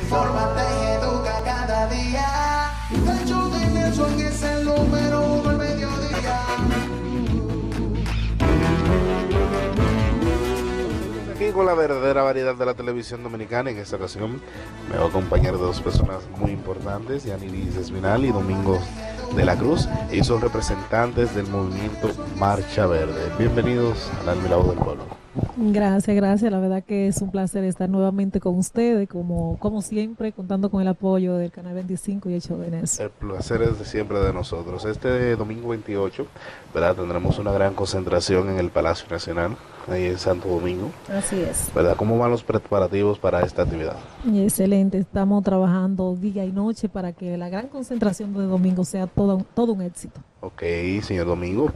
Infórmate y educa cada día. El show de Nelson es el número uno al mediodía. Aquí con la verdadera variedad de la televisión dominicana. En esta ocasión me va a acompañar dos personas muy importantes, Yaniris Espinal y Domingo de la Cruz. Ellos son representantes del movimiento Marcha Verde. Bienvenidos al Almirado del Pueblo. Gracias. La verdad que es un placer estar nuevamente con ustedes, como siempre, contando con el apoyo del Canal 25 y el show de Nelson. El placer es de siempre de nosotros. Este domingo 28, ¿verdad? Tendremos una gran concentración en el Palacio Nacional, ahí en Santo Domingo. Así es. ¿Verdad? ¿Cómo van los preparativos para esta actividad? Excelente, estamos trabajando día y noche para que la gran concentración de domingo sea todo un éxito. Ok, señor Domingo.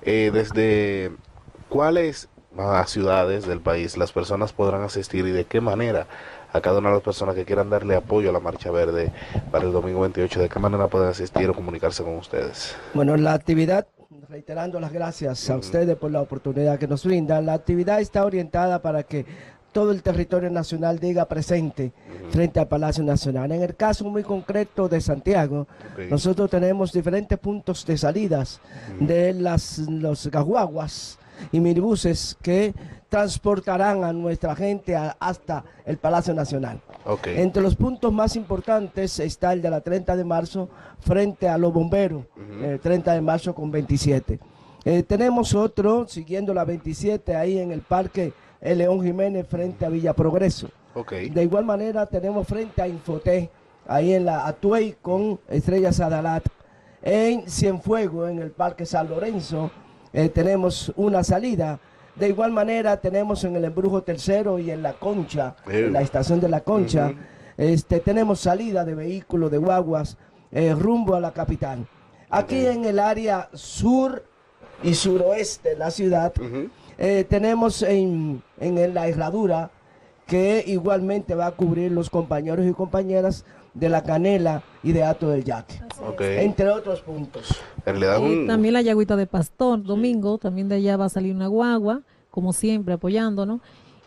¿Desde cuáles ciudades del país las personas podrán asistir y de qué manera a cada una de las personas que quieran darle apoyo a la Marcha Verde para el domingo 28, de qué manera pueden asistir o comunicarse con ustedes? Bueno, la actividad, reiterando las gracias a ustedes por la oportunidad que nos brindan, la actividad está orientada para que todo el territorio nacional diga presente frente al Palacio Nacional. En el caso muy concreto de Santiago, nosotros tenemos diferentes puntos de salidas de los gaguaguas y minibuses que transportarán a nuestra gente hasta el Palacio Nacional. Entre los puntos más importantes está el de la 30 de marzo frente a los bomberos, 30 de marzo con 27. Tenemos otro siguiendo la 27 ahí en el Parque El León Jiménez frente a Villa Progreso. De igual manera tenemos frente a Infoté, ahí en la Atuey con Estrella Sadalat. En Cienfuegos, en el Parque San Lorenzo, tenemos una salida. De igual manera tenemos en el Embrujo Tercero y en La Concha, en la estación de La Concha, tenemos salida de vehículos, de guaguas, rumbo a la capital. Aquí en el área sur y suroeste de la ciudad, tenemos en la Herradura, que igualmente va a cubrir los compañeros y compañeras de La Canela y de Hato del Yaque, entre otros puntos. También la Yagüita de Pastor, Domingo, también de allá va a salir una guagua, como siempre, apoyándonos.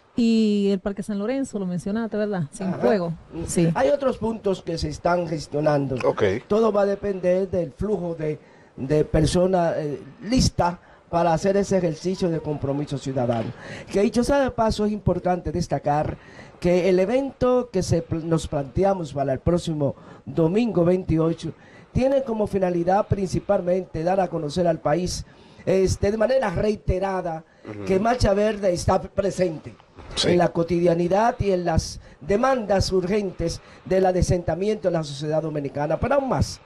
Y el Parque San Lorenzo, lo mencionaste, ¿verdad? Cienfuegos. Sí. Hay otros puntos que se están gestionando. Todo va a depender del flujo de personas listas para hacer ese ejercicio de compromiso ciudadano. Que dicho sea de paso, es importante destacar que el evento que nos planteamos para el próximo domingo 28 tiene como finalidad principalmente dar a conocer al país de manera reiterada que Marcha Verde está presente en la cotidianidad y en las demandas urgentes del asentamiento en la sociedad dominicana. Pero aún más,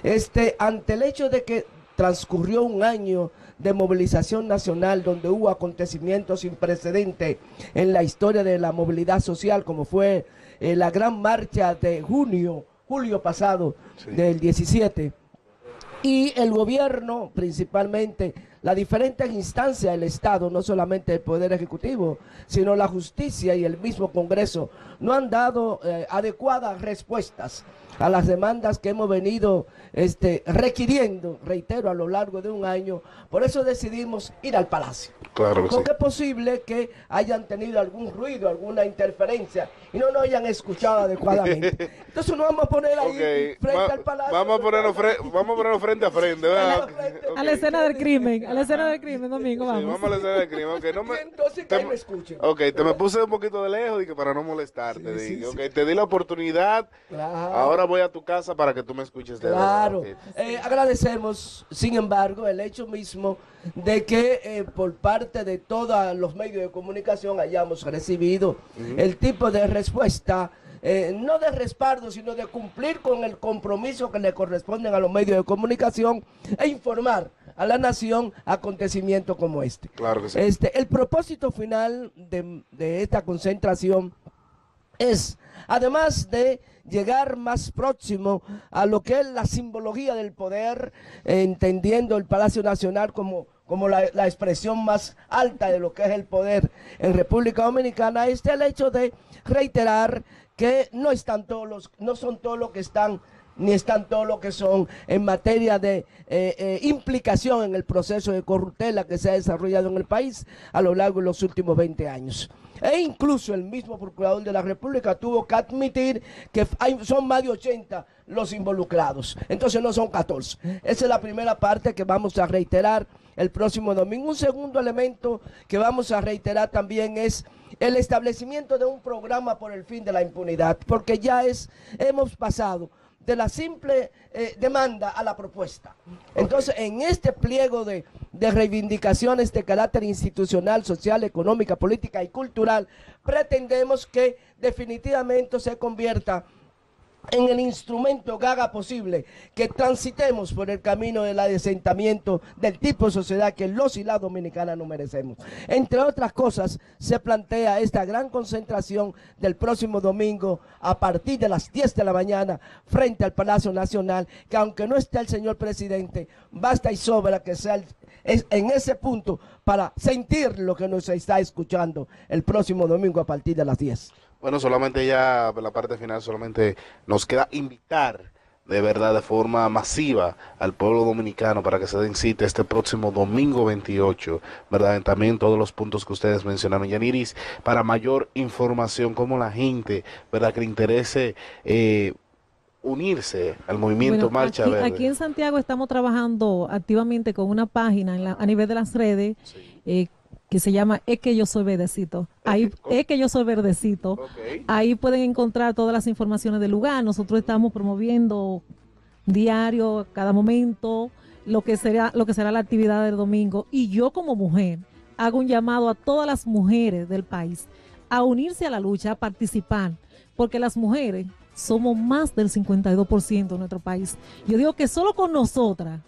ante el hecho de que transcurrió un año de movilización nacional donde hubo acontecimientos sin precedentes en la historia de la movilidad social, como fue la gran marcha de julio pasado del 17, y el gobierno, principalmente las diferentes instancias del Estado, no solamente el Poder Ejecutivo, sino la justicia y el mismo Congreso, no han dado adecuadas respuestas a las demandas que hemos venido requiriendo, reitero, a lo largo de un año. Por eso decidimos ir al Palacio. Claro que porque es posible que hayan tenido algún ruido, alguna interferencia y no nos hayan escuchado adecuadamente. Entonces nos vamos a poner ahí frente al Palacio. Vamos a ponernos frente a frente, ¿verdad? A la escena del crimen, Domingo, vamos. Vamos a la escena del crimen. Entonces que me escuchen. Te me puse un poquito de lejos para no molestarte. Te di la oportunidad. Ahora voy a tu casa para que tú me escuches de verdad. Agradecemos, sin embargo, el hecho mismo de que por parte de todos los medios de comunicación hayamos recibido el tipo de respuesta, no de respaldo, sino de cumplir con el compromiso que le corresponden a los medios de comunicación e informar a la nación acontecimientos como este. Claro que sí. El propósito final de esta concentración es, además de llegar más próximo a lo que es la simbología del poder, entendiendo el Palacio Nacional como la expresión más alta de lo que es el poder en República Dominicana, el hecho de reiterar que no son todos los que están, ni están todos los que son en materia de implicación en el proceso de corruptela que se ha desarrollado en el país a lo largo de los últimos 20 años. E incluso el mismo Procurador de la República tuvo que admitir que son más de 80 los involucrados. Entonces no son 14. Esa es la primera parte que vamos a reiterar el próximo domingo. Un segundo elemento que vamos a reiterar también es el establecimiento de un programa por el fin de la impunidad, porque ya hemos pasado de la simple demanda a la propuesta. Entonces, en este pliego de reivindicaciones de carácter institucional, social, económica, política y cultural, pretendemos que definitivamente se convierta en el instrumento que haga posible que transitemos por el camino del asentamiento del tipo de sociedad que los y las dominicanas no merecemos. Entre otras cosas, se plantea esta gran concentración del próximo domingo a partir de las 10 de la mañana frente al Palacio Nacional, que aunque no esté el señor presidente, basta y sobra que sea en ese punto para sentir lo que nos está escuchando el próximo domingo a partir de las 10. Bueno, solamente ya la parte final, solamente nos queda invitar de verdad de forma masiva al pueblo dominicano para que se den cita este próximo domingo 28, ¿verdad? También todos los puntos que ustedes mencionaron, Yaniris, para mayor información, como la gente, ¿verdad?, que le interese unirse al movimiento Marcha Verde. Aquí en Santiago estamos trabajando activamente con una página a nivel de las redes, sí, que se llama Es que yo soy verdecito. Ahí, Es que yo soy verdecito. Okay. Ahí pueden encontrar todas las informaciones del lugar. Nosotros estamos promoviendo diario, cada momento, lo que será la actividad del domingo. Y yo como mujer hago un llamado a todas las mujeres del país a unirse a la lucha, a participar, porque las mujeres somos más del 52% de nuestro país. Yo digo que solo con nosotras,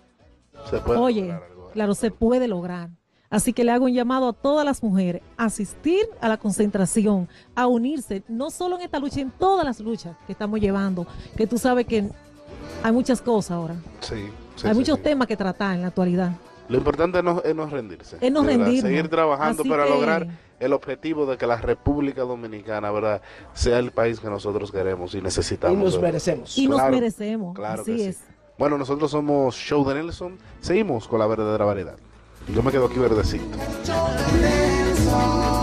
se puede lograr. Así que le hago un llamado a todas las mujeres a asistir a la concentración, a unirse, no solo en esta lucha, en todas las luchas que estamos llevando, que tú sabes que hay muchas cosas ahora. Sí, hay muchos temas que tratar en la actualidad. Lo importante es no rendirse. Es no rendirnos. Seguir trabajando para lograr el objetivo de que la República Dominicana, ¿verdad?, sea el país que nosotros queremos y necesitamos. Y nos merecemos. Y nos merecemos. Claro, así es. Sí. Bueno, nosotros somos Show de Nelson. Seguimos con la verdadera variedad. Yo me quedo aquí verdecito.